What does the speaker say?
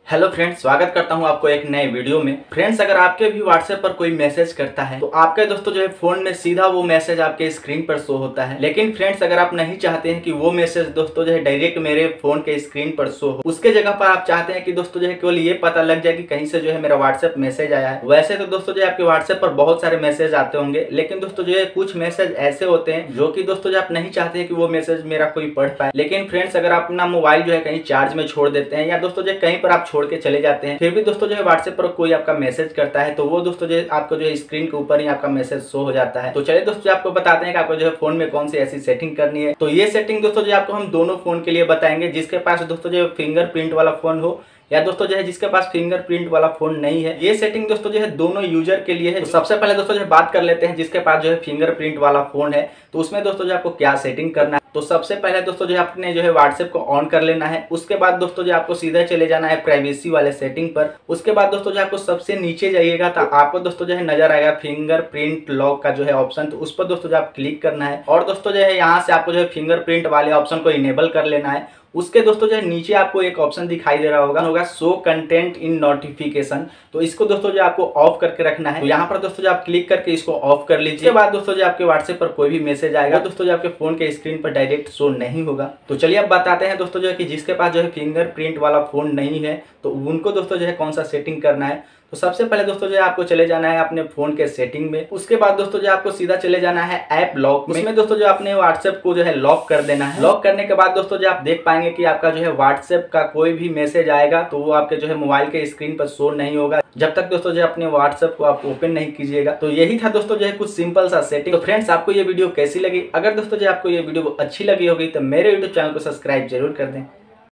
Hello friends, स्वागत करता हूं आपको एक नए वीडियो में। फ्रेंड्स, अगर आपके भी व्हाट्सएप पर कोई मैसेज करता है तो आपके दोस्तों जो है फोन में सीधा वो मैसेज आपके स्क्रीन पर शो होता है। लेकिन फ्रेंड्स, अगर आप नहीं चाहते हैं कि वो मैसेज दोस्तों जो है डायरेक्ट मेरे फोन के स्क्रीन पर शो हो, उसके जगह पर आप चाहते हैं कि दोस्तों जो है केवल ये पता लग जाए कि कहीं से जो है मेरा व्हाट्सएप मैसेज आया है। वैसे तो दोस्तों जो है आपके व्हाट्सएप पर बहुत सारे मैसेज आते होंगे, लेकिन दोस्तों जो है कुछ मैसेज ऐसे होते हैं जो कि दोस्तों जो आप नहीं चाहते हैं कि वो मैसेज मेरा कोई पढ़ पाए। लेकिन फ्रेंड्स, अगर आप अपना मोबाइल जो है कहीं चार्ज में छोड़ देते हैं या दोस्तों जो कहीं पर आप छोड़ के चले जाते हैं, फिर भी दोस्तों जो है व्हाट्सएप पर कोई आपका मैसेज करता है तो वो दोस्तों जो है आपको जो है स्क्रीन के ऊपर ही आपका मैसेज शो हो जाता है। तो चलिए दोस्तों आपको बताते हैं कि आपको जो है फोन में कौन सी ऐसी सेटिंग करनी है। तो ये सेटिंग दोस्तों जो आपको हम दोनों फोन के लिए बताएंगे, जिसके पास दोस्तों जो फिंगरप्रिंट वाला फोन हो या दोस्तों जो है जिसके पास फिंगरप्रिंट वाला फोन नहीं है। ये सेटिंग दोस्तों जो है दोनों यूजर के लिए है। तो सबसे पहले दोस्तों जो है बात कर लेते हैं जिसके पास जो है फिंगरप्रिंट वाला फोन है, तो उसमें दोस्तों जो आपको क्या सेटिंग करना है। तो सबसे पहले दोस्तों जो है आपने जो है व्हाट्सएप को ऑन कर लेना है। उसके बाद दोस्तों जो आपको सीधा चले जाना है प्राइवेसी वाले सेटिंग पर। उसके बाद दोस्तों जो आपको सबसे नीचे जाइएगा तो आपको दोस्तों जो है नजर आएगा फिंगरप्रिंट लॉक का जो है ऑप्शन, तो उस पर दोस्तों जो आप क्लिक करना है और दोस्तों जो है यहाँ से आपको जो है फिंगरप्रिंट वाले ऑप्शन को इनेबल कर लेना है। उसके दोस्तों जो है नीचे आपको एक ऑप्शन दिखाई दे रहा होगा शो कंटेंट इन नोटिफिकेशन, तो इसको दोस्तों जो आपको ऑफ करके रखना है। तो यहाँ पर दोस्तों जो आप क्लिक करके इसको ऑफ कर लीजिए। इसके बाद दोस्तों जो आपके व्हाट्सएप पर कोई भी मैसेज आएगा दोस्तों जो आपके फोन के स्क्रीन पर डायरेक्ट शो नहीं होगा। तो चलिए अब बताते हैं दोस्तों जो है कि जिसके पास जो है फिंगरप्रिंट वाला फोन नहीं है तो उनको दोस्तों जो है कौन सा सेटिंग करना है। तो सबसे पहले दोस्तों जो है आपको चले जाना है अपने फोन के सेटिंग में। उसके बाद दोस्तों जो आपको सीधा चले जाना है ऐप लॉक में। उसमें दोस्तों जो आपने व्हाट्सएप को जो है लॉक कर देना है। लॉक करने के बाद दोस्तों जो आप देख पाएंगे कि आपका जो है व्हाट्सएप का कोई भी मैसेज आएगा तो वो आपके जो है मोबाइल के स्क्रीन पर शो नहीं होगा जब तक दोस्तों जो अपने व्हाट्सएप को आप ओपन नहीं कीजिएगा। तो यही था दोस्तों जो है कुछ सिंपल सा सेटिंग। तो फ्रेंड्स, आपको ये वीडियो कैसी लगी? अगर दोस्तों जो आपको ये वीडियो अच्छी लगी होगी तो मेरे यूट्यूब चैनल को सब्सक्राइब जरूर कर दें।